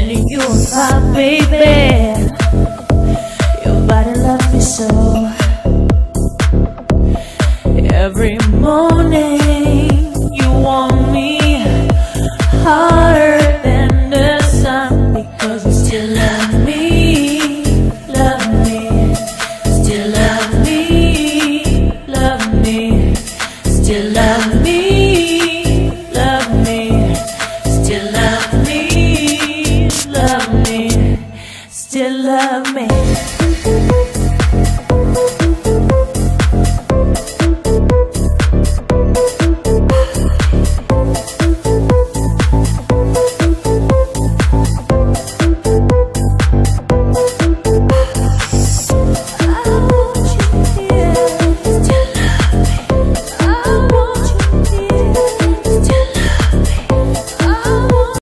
needing you on my baby. Your body loves me so. Every morning you want me harder than the sun, because you still love me, love me, still love me, love me, still love me, love me, still love me, love me, still love me.